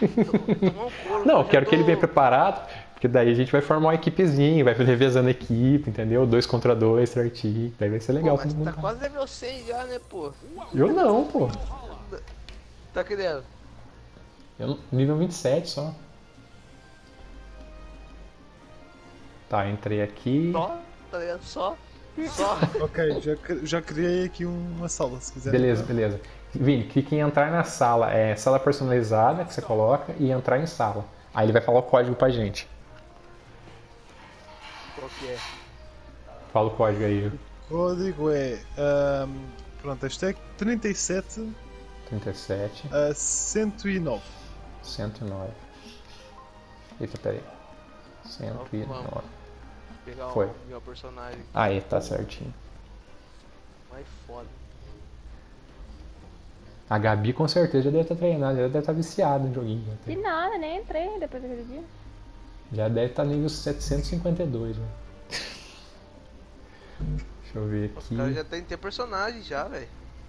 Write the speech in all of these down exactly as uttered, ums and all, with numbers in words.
Tomar um couro, Não, eu eu já quero tô- que ele venha preparado, porque daí a gente vai formar uma equipezinha, vai revezando a equipe, entendeu? Dois contra dois, certinho. Daí vai ser Pô, legal mas todo mundo. tá quase level cem já, né, pô? Eu não, pô. Tá querendo? Eu, não- nível vinte e sete só. Tá, entrei aqui. Só? Tá ligado? Só? Só? Ok, já, cri- já criei aqui uma sala, se quiser. Beleza, beleza. Vini, clique em entrar na sala. É sala personalizada que você coloca e entrar em sala. Aí ele vai falar o código pra gente. Qual que é? Fala o código aí. O código é. ahm, pronto, este é trinta e sete trinta e sete, a cento e nove. cento e nove. Eita, peraí. cento e nove. Vamos. Pegar Foi. o meu personagem Aí, tá certinho. mais foda. A Gabi com certeza já deve estar treinada, já deve estar viciada no joguinho. Que nada, nem entrei depois daquele dia. Já deve estar nível setecentos e cinquenta e dois. Né? Deixa eu ver Os aqui. caras já tem que ter personagem já, velho.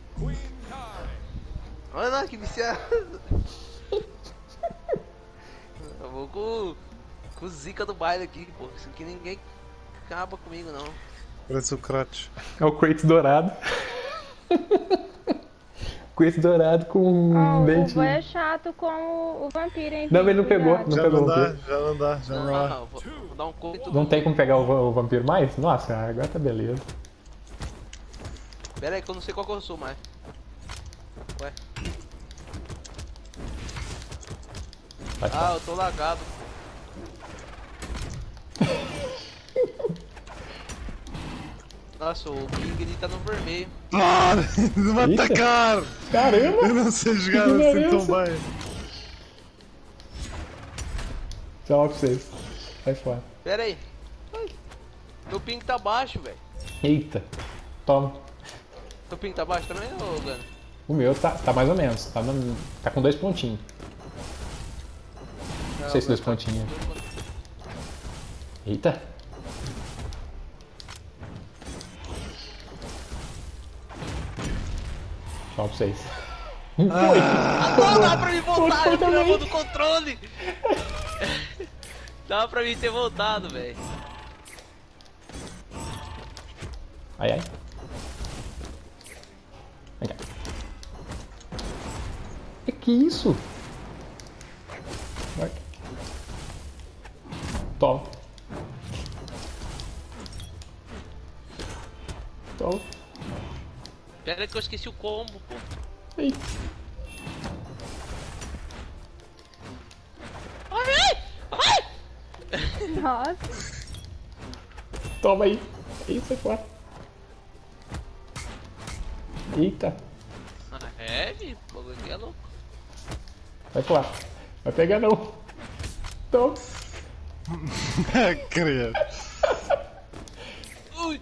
Olha lá que viciado. Eu vou com, com o Zica do baile aqui, pô. Isso aqui ninguém acaba comigo, não. Parece o Kratos. É o Kratos dourado. Kratos dourado com um Ó, o dente. Vô é chato com o, o vampiro, hein? Não, ele não pegou, Cuidado. não Já pegou não o dá, quê? já não dá, já Não, não não, dá. não. Vou, vou dar um couro em todo Não mundo. tem como pegar o, va- o vampiro mais? Nossa, agora tá beleza. Pera aí que eu não sei qual que eu sou mais. Ué. Vai, Ah, eu tô lagado. Nossa, o King ele tá no vermelho. Para de me Eita. atacar! Caramba! Eu não sei jogar Que assim tão diferença. bem. Tchau pra vocês. Sai fora. Pera aí. Ai, meu ping tá baixo, velho. Eita. Toma. Teu ping tá baixo também, ô Gano? O meu tá, tá mais ou menos. Tá, no- tá com dois pontinhos. Não sei se dois pontinhos. Eita. Tchau pra vocês. Ah, não, dá pra mim voltar, Foi eu também. travou do controle. Dá pra mim ter voltado, velho. Ai, ai. Vem cá. Que que isso? Vai. Toma. Toma. Pera aí que eu esqueci o combo, pô. Ei. Ai, ai! Nossa. Toma aí. Isso é fora. Eita. Ah, é, bicho, o bagulho aqui é louco. Vai pular. Vai pegar não. Toma. Querer. Ui!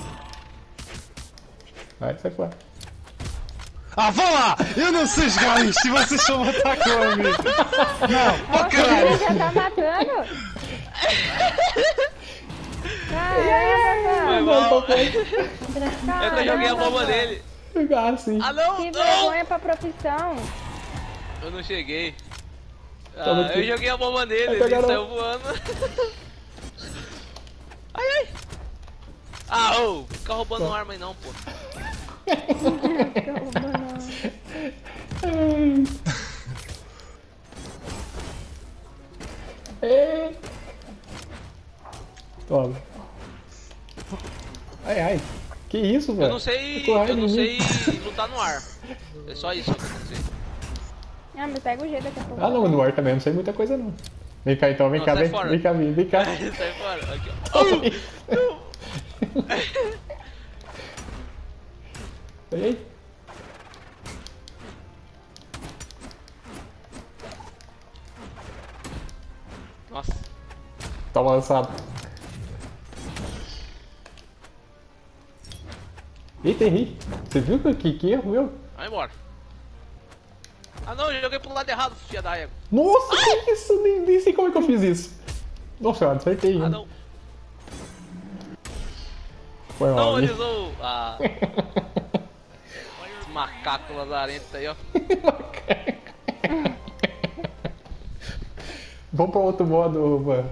Vai, sai fora. Ah, vá lá! Eu não sei jogar isto e vocês só me atacam a mim! Não, Nossa, caralho. ele já tá matando. Caramba, Foi mano. mal. Caramba, É que eu joguei a bomba mano. nele. Pegar sim. Ah, não, Que não! vergonha pra profissão. Eu não cheguei. Toma Ah, aqui. eu joguei a bomba nele, Vai ele pegar não. saiu voando. Ai, ai! Ah, ô, fica roubando arma aí não, pô. Ei. Toma. Ai, ai. Que isso, velho? Eu não sei, Ficou raiva eu não de sei mim. lutar no ar. É só isso que eu não sei. Ah, mas pega o jeito daqui a pouco. Ah, não, no ar também eu não sei muita coisa, não. Vem cá então, vem Não, cá, sai vem, fora. vem cá, vem, vem cá. Sai fora, aqui ó. Toma aí. Ei, ei. Nossa, Toma lançado. Eita, errei. Você viu que, que, que erro meu? vai embora. Ah não, eu joguei pro lado errado, filha da égua. Nossa, que isso? Nem, nem sei como é que eu fiz isso. Nossa, eu acertei. Ah hein? não, Foi não, mal. ele hein? usou. Ah. Esse macaco lazarento aí, ó. Vamos pra outro modo, mano.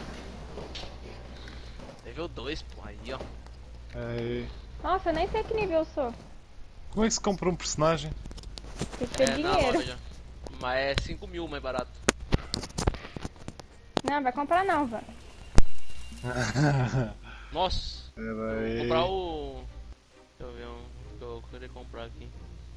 Nível dois, pô, aí ó. Aí. Nossa, eu nem sei que nível eu sou. Como é que se compra um personagem? Tem que ter É na dinheiro. loja. Mas é cinco mil mais barato. Não, vai comprar não, Van. Nossa, Pera vou aí. comprar o. Deixa eu ver um que eu queria comprar aqui.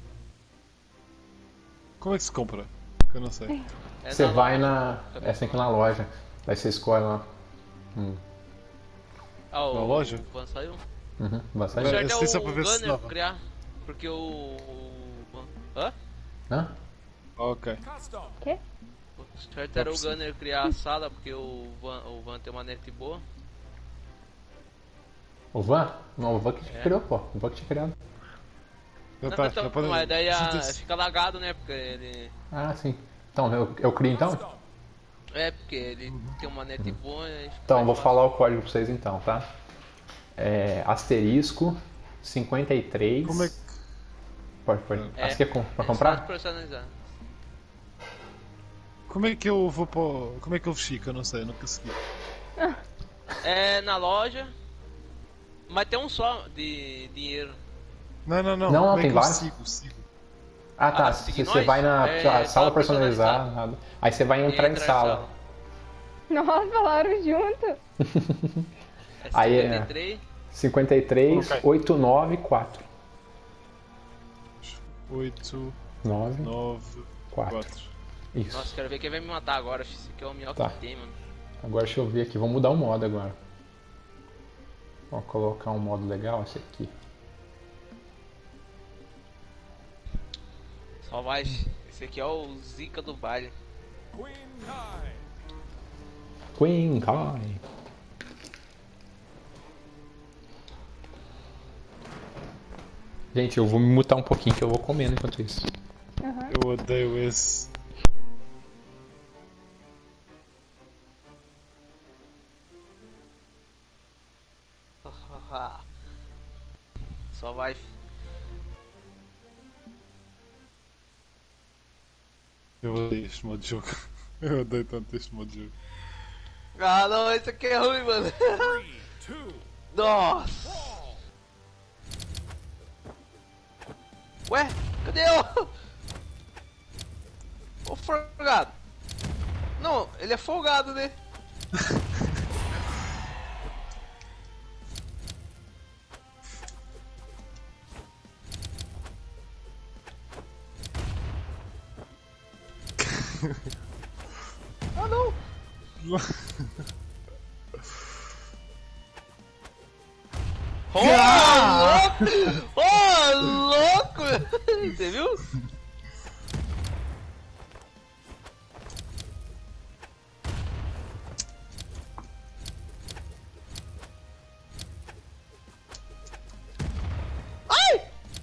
Como é que se compra? Que eu não sei. É Você na vai loja. na. É sempre na loja. Daí você escolhe lá. Hum. Ah, o, Na loja? O Van saiu? Uhum. O Bastante. Vai- certo é esse só o pra ver se Gunner dava. criar. Porque o. o- Hã? Hã? Ok. Quê? O certo era o Gunner criar a sala porque o Van, o Van tem uma net boa. O Van? Não, o Van que te É. criou, pô. O Van que te criou. Já Não, tá, então, já pode... mas daí a- Junta-se. fica lagado, né? Porque ele. Ah, sim. Então, eu, eu crio então? É, porque ele tem uma net boa. e fica Então, mais vou fácil. falar o código pra vocês então, tá? É asterisco cinquenta e três. Como é que... Pode, pode. É, Ah, você quer com- pra é comprar? só personalizar. Como é que eu vou para o... Como é que eu chico? Eu não sei, eu nunca segui. É na loja. Mas tem um só de dinheiro. Não, não, não. Não, não, Como é tem que eu vários. sigo? Sigo. Ah, tá. Ah, Você seguir você nós? vai na É, sala sala sala personalizada. personalizada. Aí você vai entrar em Entra sala. Nossa, falaram junto. É Aí é- cinquenta e três. cinquenta e três, Ok. oito nove quatro. oito, nove, nove, quatro. quatro. Isso. Nossa, quero ver quem vai me matar agora. Esse aqui é o melhor Tá. que tem, mano. Agora deixa eu ver aqui. Vamos mudar o modo agora. Vou colocar um modo legal, esse aqui. Só vai. Esse aqui é o Zika do baile. Queen Kai. Gente, eu vou me mutar um pouquinho que eu vou comendo enquanto isso. Aham. Eu odeio esse. Só vai. Eu odeio este modo de jogo. Eu odeio tanto este modo de jogo. Ah, não, esse aqui é ruim, mano. Nossa. Ué, cadê eu? Ô, folgado. Não, ele é folgado, né? Ah, não. Ô, louco! Ô, louco! Você viu? Ai!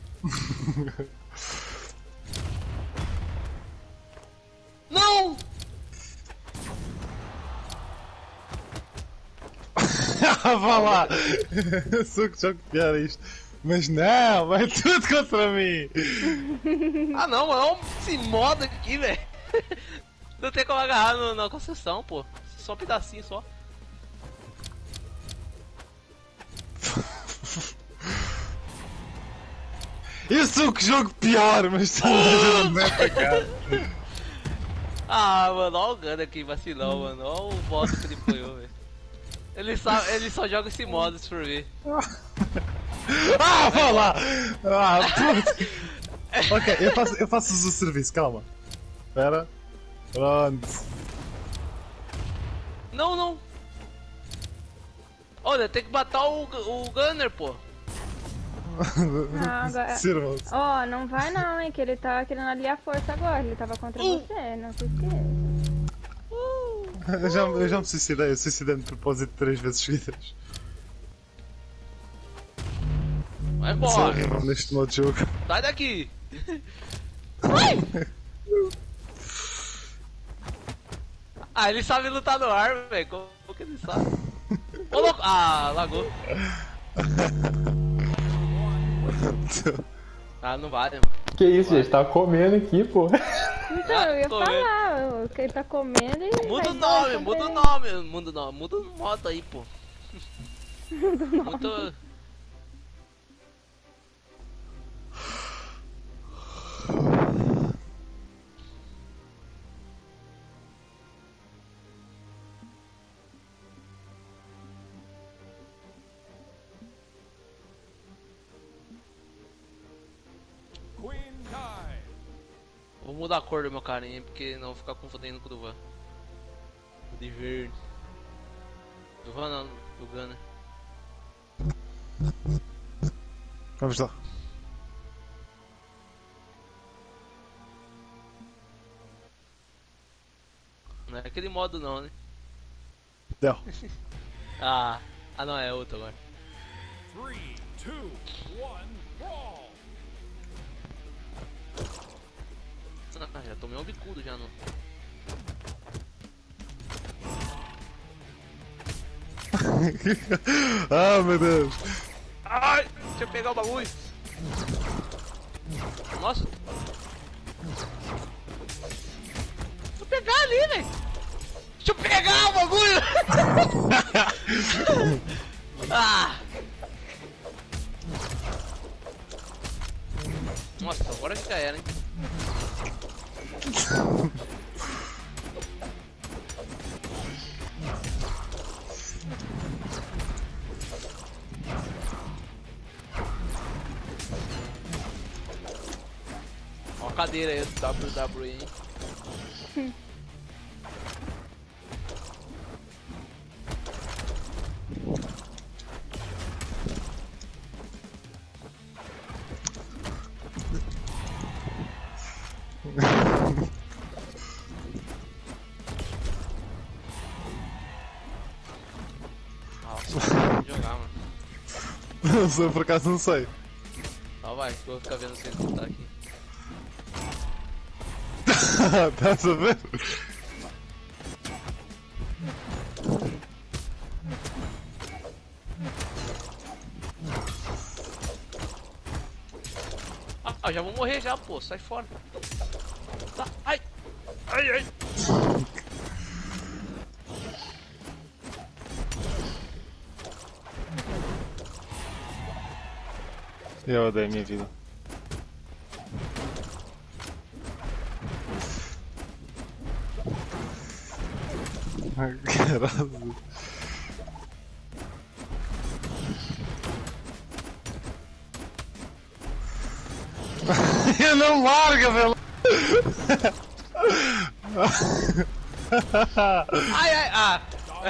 Não! Ah, vá lá! Eu sou que jogo pior isto. Mas não, é tudo contra mim! Ah não, mano, olha esse modo aqui, velho. Não tem como agarrar no- na concessão, pô. Só um pedacinho só. Eu sou que jogo pior, mas tu não é para cá. Ah, mano, olha o Gunner aqui, vacilão, mano. Olha o boss que ele apanhou, velho. Ele só, ele só joga esse modo se for ver. Ah, vá lá! Ah, puto! Ok, eu faço, eu faço o serviço, calma. Espera. Pronto. Não, não. Olha, tem que matar o, o Gunner, pô. Não, agora... Sirvam-se. Ó, não vai não, hein, que ele tá querendo aliar força agora. Ele tava contra Uh. você, não se esqueça. Eu já, eu já me suicidei, eu suicidei-me de propósito três vezes seguidas. Vai Eu sou embora. horrível neste modo de jogo. Sai daqui. Ai! Ah, ele sabe lutar no ar, velho. Como que ele sabe? Ô, louco. Ah, lagou. Ah, não vale, mano. Que isso, gente? Tava comendo aqui, pô. Então, Ah, eu ia tô vendo. falar, que ele tá comendo e. Muda o vai nome, embora muda o também. nome, muda o nome, muda o modo aí, pô. Muito... Vou mudar a cor do meu carinha, porque não vou ficar confundendo com o do Van. O de verde. Do Van não, do Gunner. Vamos lá. Não é aquele modo não, né? Deu. Ah, ah não, é outro agora. Three, two, one, brawl! Ah, já tomei um bicudo já, não. Ah, meu Deus. Ai, deixa eu pegar o bagulho. Nossa. Deixa eu pegar ali, velho. Deixa eu pegar o bagulho. Ah. Nossa, agora que já era, hein. Ó a cadeira aí do W W E, hein. Nossa, não sei jogar, mano. Não sei, por acaso não sei. Ó, vai, que eu vou ficar vendo se ele tá aqui. Estás a ver? Ah, já vou morrer já, pô, sai fora. Tá, ai, ai, ai. Eu odeio a minha vida. Caralho. Eu não larga, velho. Ai, ai, ah.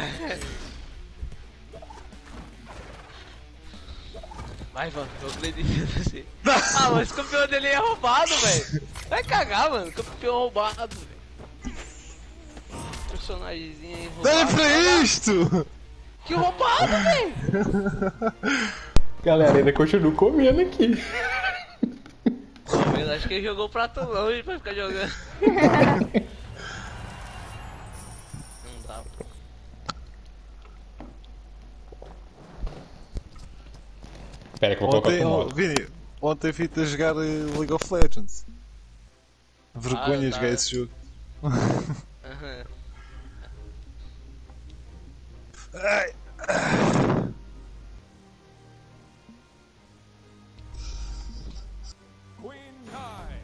Vai, mano, eu acredito assim. Ah, mas o campeão dele é roubado, velho. Vai cagar, mano, campeão roubado, velho. Personagemzinho aí roubado. Olha pra isto! Que roubado, velho. Galera, ainda continua comendo aqui. Mas acho que ele jogou o prato longe pra ficar jogando. Não dá, pô. Espera que eu vou colocar Ontem, outro oh, modo. Vini, ontem vi-te a jogar eh, League of Legends. Vergonha Ah, jogar tá. esse jogo. Aham. Ai. Queen Kai!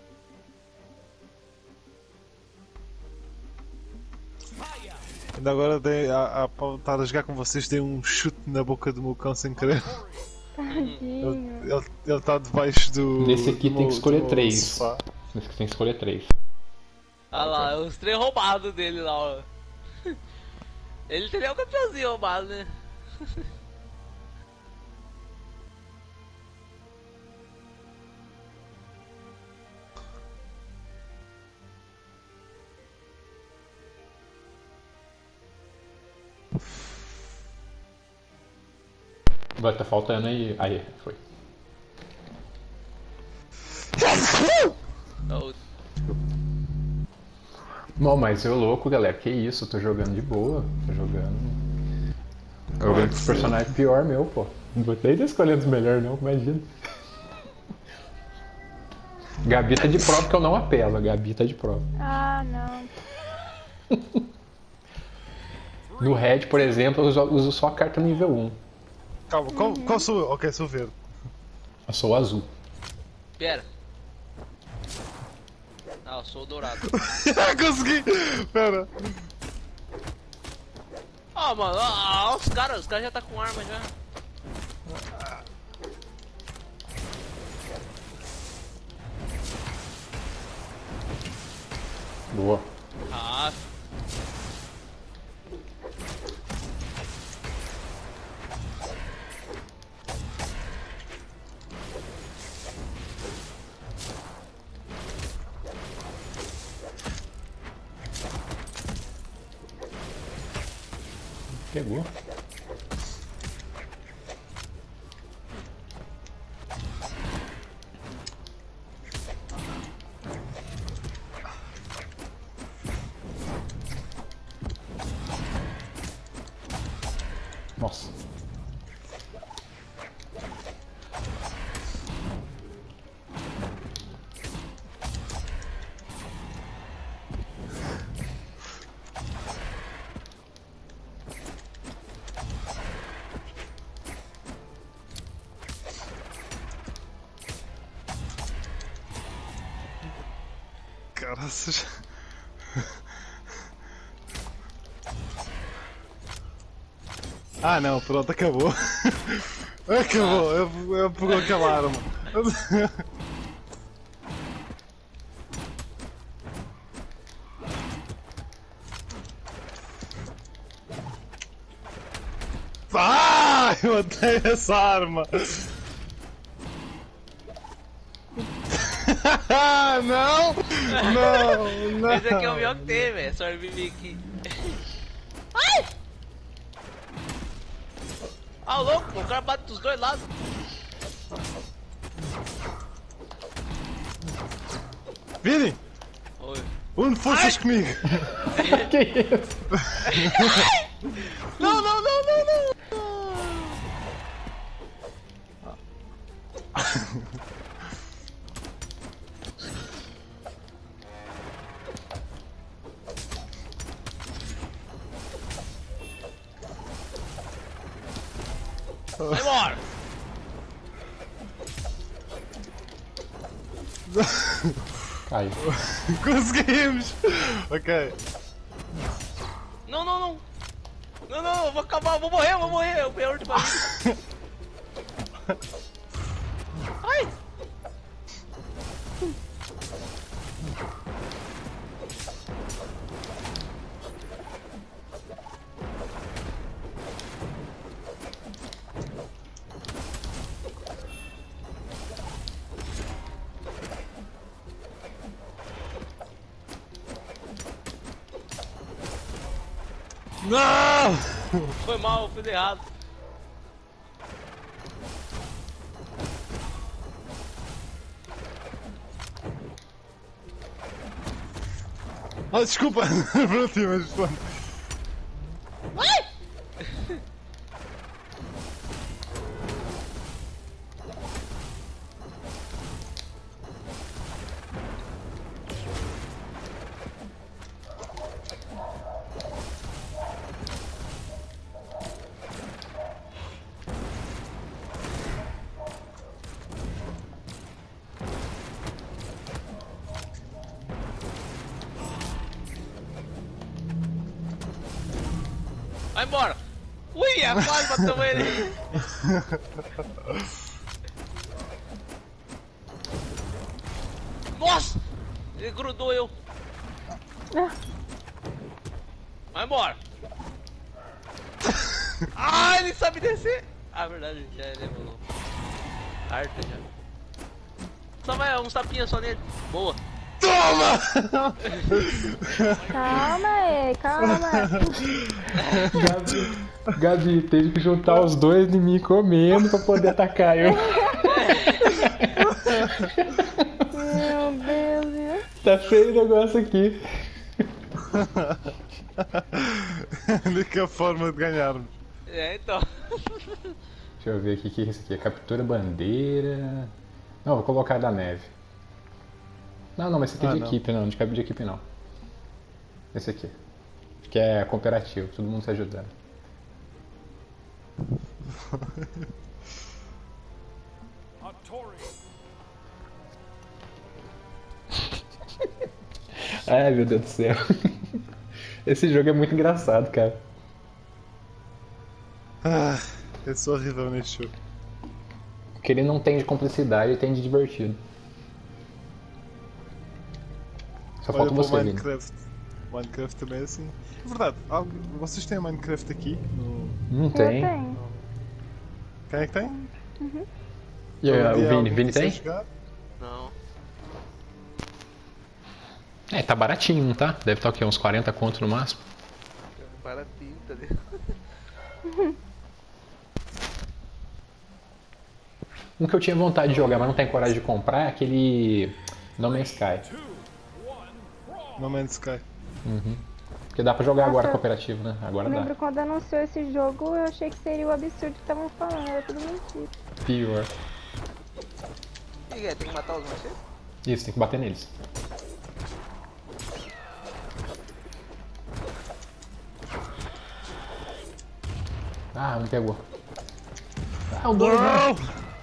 Fire! Ainda agora dei, a, a, para estar a jogar com vocês, dei um chute na boca do meu cão sem querer. Tadinho. Ele ele está debaixo do. Nesse aqui do tem meu- que escolher do meu três. sofá. Nesse aqui tem que escolher três. Olha lá, os três roubados dele lá, ó. Ele teria o campeãozinho roubado, né? Vai, tá faltando aí. Aí, foi. Ó, Não, mas eu louco, galera. Que isso, eu tô jogando de boa. Tô jogando. Jogando com os personagens pior meu, pô. Não vou nem escolhendo os melhores não, imagina. Gabi tá de prova que eu não apelo, a Gabi tá de prova. Ah, não. No Red, por exemplo, eu uso, uso só a carta nível um. Calma, qual, qual sou eu? Ok, sou verde. Eu sou o azul. Pera. Ah, eu sou o dourado. Consegui! Pera. Ah, mano, ah, os caras, os caras já tá com arma já. Boa. Ah, Pegou. Nossa. Caraças. Ah não, pronto, acabou. Acabou, eu, eu pegou aquela arma. Ah, eu odeio essa arma. Não! Não! Não! esse aqui é o melhor que tem, velho. Só viver aqui. Ai! Ah, louco, o cara bate dos dois lados. Vini! Oi. Une forças comigo! Que isso? Não, não, não, não, não! Vai embora! Caiu. Conseguimos! Ok. Não, não, não! Não, não, eu vou acabar, eu vou morrer, eu vou morrer! Eu peguei a última vez. Ai! Não! Foi mal, eu fiz errado. Ah, desculpa! Pronto, mas pronto. Vai embora! Ui, é quase matou ele! Nossa! Ele grudou eu! Vai embora! Ah, ele sabe descer! Ah, verdade, já levou. Harta já. Só vai uns tapinhas só nele. Boa! Toma! Calma aí, calma. Gabi, Gabi, teve que juntar os dois em mim comendo pra poder atacar eu. Meu Deus, viu? Tá feio o negócio aqui. A única forma de ganharmos. É, então. Deixa eu ver aqui o que é isso aqui. Captura bandeira. Não, vou colocar da neve. Não, não, mas esse aqui é Ah, de não. equipe, não. De cabine de equipe, não. Esse aqui. Que é cooperativo, todo mundo se ajudando. Hattori. Ai meu Deus do céu. Esse jogo é muito engraçado, cara. Ah, eu sou horrível neste jogo. Porque ele não tem de complexidade, ele tem de divertido. Só Olha falta para o você, Vini. Minecraft. Minecraft também é assim. É verdade, algo- vocês têm Minecraft aqui? No... Não Eu tem. tenho. Quem é que tem? E aí, Algum o dia Vini, alguém Vini quiser tem? jogar? Não. É, tá baratinho, não tá? Deve estar o quê? Uns quarenta conto no máximo? Baratinho, tá ligado? Um que eu tinha vontade de jogar, mas não tenho coragem de comprar é aquele No Man's Sky. Two, one, brawl. No Man's Sky. Porque dá pra jogar agora Nossa, cooperativo, né? Agora Eu lembro dá. quando anunciou esse jogo, eu achei que seria o absurdo que estavam falando, era tudo mentira. Pior. O que é? Tem que matar os morcegos? Isso, tem que bater neles. Ah, me pegou. Ah, o dois, né?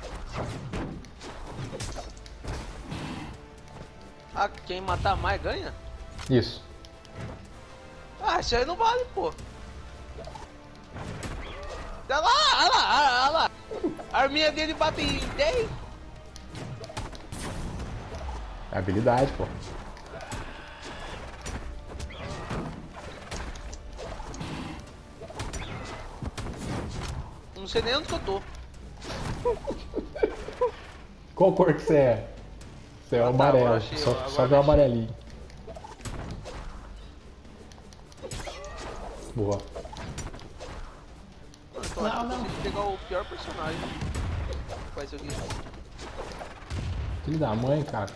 Ah, quem matar mais ganha? Isso. Ah, isso aí não vale, pô. Olha lá, olha lá, olha lá. A arminha dele bate em dez. É habilidade, pô. Não sei nem onde que eu tô. Qual cor que você é? Você é o Ah, tá, amarelo. agora achei, só agora só vê o achei. amarelinho. Boa. Eu tô achando que eu consigo pegar o pior personagem. Faz isso aqui. Filho da mãe, cara.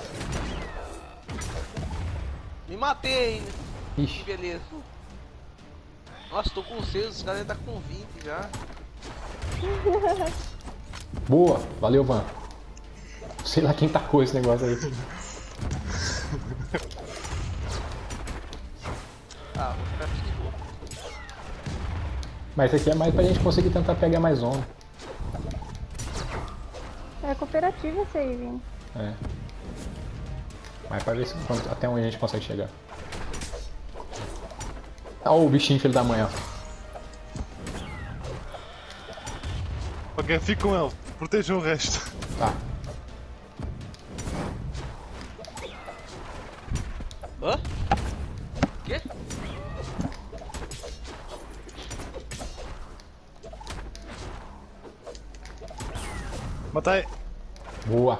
Me matei ainda. Que Ixi. beleza. Nossa, tô com seis, os caras tá com vinte já. Boa. Valeu, Van. Sei lá quem tacou esse negócio aí. Ah, vou ficar aqui de boa. Mas isso aqui é mais pra gente conseguir tentar pegar mais onda. É cooperativa esse aí, Vini. É. Mas pra ver se, quanto- até onde a gente consegue chegar. Ah, o bichinho filho da mãe, ó. Ok, fique com ele. Protejam o resto. Tá. Hã? Quê? Matei. Boa.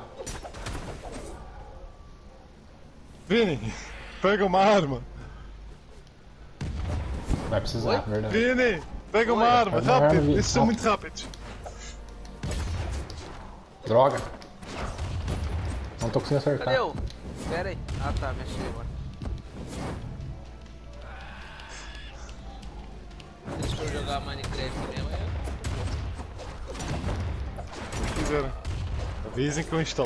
Vini, pega uma arma. Vai precisar, Oi? verdade. Vini, pega uma Oi. arma. Pega uma arma, Rápido. Vini, Esses são rápido. muito rápidos. Droga. Não tô conseguindo acertar. Cadê eu? Pera aí. Ah tá, me achei agora. Deixa eu jogar Minecraft mesmo. é? Se quiserem. Avisem que eu instalo.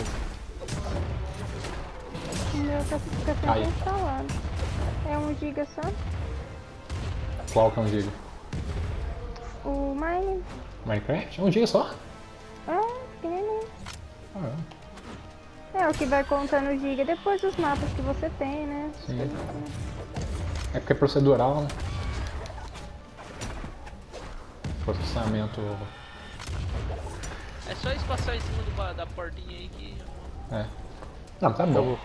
O meu tá fica sempre Aí. instalado. É um giga só. Qual que é um giga? O Mine Minecraft? É um giga só? é pequenininho. Ah, É o que vai contando o giga depois dos mapas que você tem, né? Sim. é porque é procedural, né? Processamento. É só espaçar em cima do ba- da portinha aí que. É. Não, tá bom.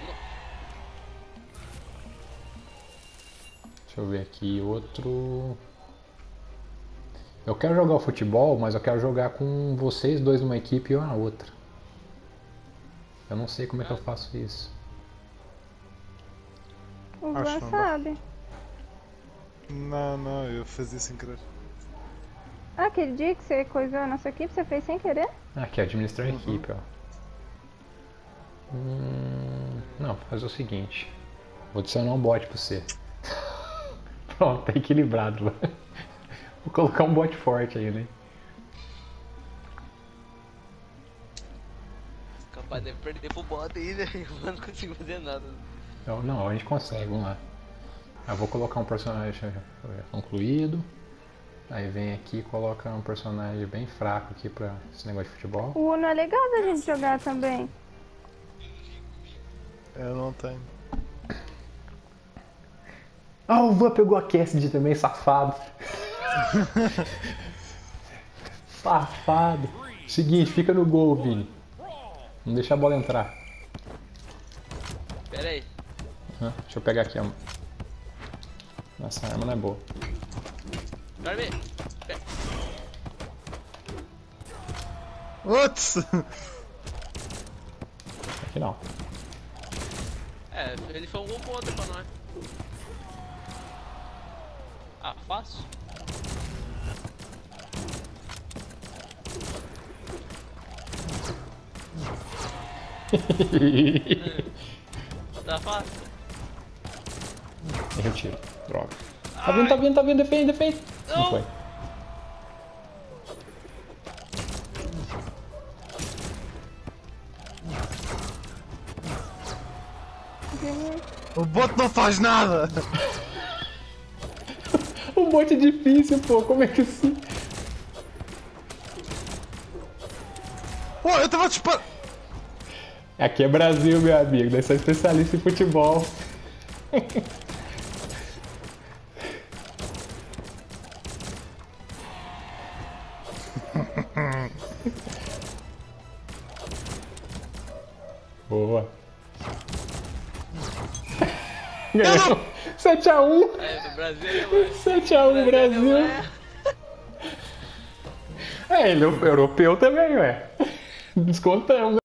Deixa eu ver aqui outro. Eu quero jogar o futebol, mas eu quero jogar com vocês dois numa equipe e eu na outra. Eu não sei como é que eu faço isso. O Acho Van que não dá. sabe. Não, não, eu fazia sem querer. Ah, aquele dia que você coisou a nossa equipe, você fez sem querer? Ah, aqui, administrar a equipe, ó. Hum, não, vou fazer o seguinte. Vou adicionar um bot pra você. Pronto, tá equilibrado lá. Vou colocar um bot forte aí, né? Capaz de perder pro bot aí, né? Eu não consigo fazer nada. Então, não, a gente consegue, vamos lá. Eu vou colocar um personagem concluído. Aí vem aqui e coloca um personagem bem fraco aqui pra esse negócio de futebol. O Uno é legal da gente jogar também. Eu não tenho. Ah, o Van pegou a Cassidy também, safado. Safado. Seguinte, fica no gol, Vini. Não deixa a bola entrar. Pera aí. Ah, deixa eu pegar aqui a... Essa arma não é boa. Dorme. Putz! Aqui não. É, ele foi um gol contra pra nós. Ah, fácil. Tá fácil. Errei o tiro. Droga. Tá vindo, tá vindo, tá vindo, defende, defende. Não Não. foi. O bot não faz nada! O bot é difícil, pô. Como é que assim? Pô, eu tava disparando! Aqui é Brasil, meu amigo. Nós somos especialistas em futebol. Boa. Ganhou. sete a um. É, do Brasil. sete a um Brasil. É, ele é europeu também, ué. Descontamos.